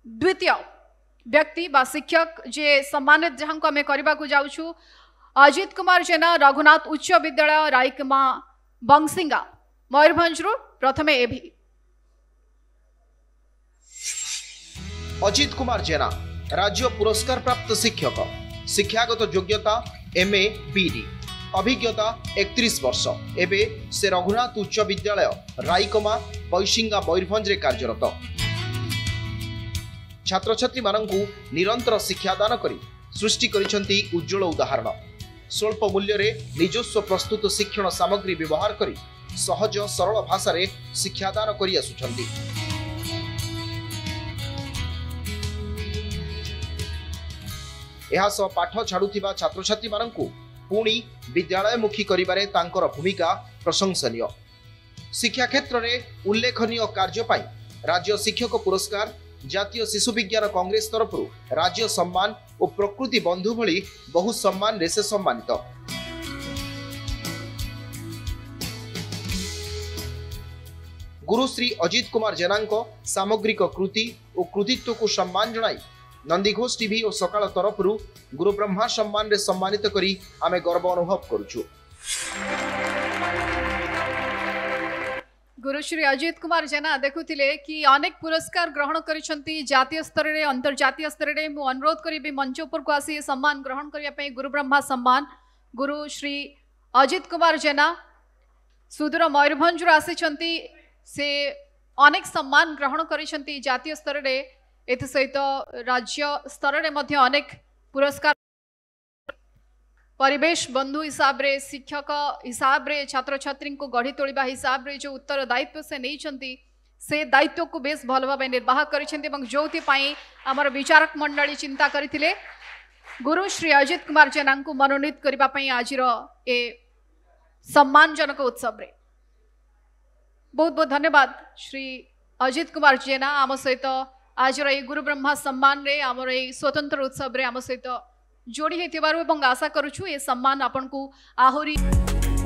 द्वितीय व्यक्ति बा शिक्षक जे सम्मानित जहां को आम करने को जाऊँ अजित कुमार जेना रघुनाथ उच्च विद्यालय राइकमा बंगसिंगा मयूरभंज प्रथमे एभी। अजित कुमार जेना राज्य पुरस्कार प्राप्त शिक्षक, शिक्षागत योग्यता MA BD, अभिज्ञता 31 वर्ष। एबे से रघुनाथ उच्च विद्यालय राइकमा बैसिंगा मयूरभंज रे कार्यरत। छात्र छात्री मानंकु निरंतर शिक्षादान करी सृष्टि करिसंती उज्जवल उदाहरण। स्वल्प मूल्य रे निजस्व प्रस्तुत शिक्षण सामग्री व्यवहार करी सहज सरल भाषा रे शिक्षादान करी आसुछंती। एहा सह पाठ छाड़ुथिबा छात्र छात्री मानंकु पुणी विद्यालयमुखी करिबारे तांकर भूमिका प्रशंसनीय। शिक्षा क्षेत्र रे उल्लेखनीय कार्य पाई राज्य शिक्षक पुरस्कार, जातीय शिशु विज्ञान कांग्रेस तरफ राज्य सम्मान और प्रकृति बंधु भली बहु सम्मान रे से सम्मानित। गुरुश्री अजित कुमार जेना सामग्रिक कृति और कृतित्व को सम्मान जनाई नंदीघोष टीवी और सकाळ तरफ गुरु ब्रह्मा सम्मान रे सम्मानित करी आमे गर्व अनुभव करूछु। गुरुश्री अजित कुमार जेना देखुथिले कि अनेक पुरस्कार ग्रहण करिसंती जातीय स्तर रे अंतर्जातीय स्तर रे। मु अनुरोध करी मंच ऊपर को आसी सम्मान ग्रहण करिया पे गुरु ब्रह्मा सम्मान गुरु श्री अजित कुमार जेना सुदूर मयूरभंज आसीचंती। से अनेक सम्मान ग्रहण करिसंती जातीय स्तर रे, एत सहित राज्य स्तर रे मध्य अनेक पुरस्कार। परिवेश बंधु हिसाब रे, शिक्षक हिसाब रे, छात्र छात्री को गढ़ी तोलिबा हिसाब रे जो उत्तर दायित्व से नहीं से दायित्व को बेस भल भाव निर्वाह करिसेंती। जोथि पई हमर विचारक मंडली चिंता करथिले गुरु श्री अजित कुमार जेना को मनोनीत करबा पई आजिर ए सम्मानजनक उत्सव रे। बहुत बहुत धन्यवाद श्री अजित कुमार जेना आम सहित आज गुरु ब्रह्मा सम्मान रे आमर ए स्वतंत्र उत्सव रे आम सहित जोड़ी होइतिबारु एवं आशा करूछु ए सम्मान आपन को आहुरी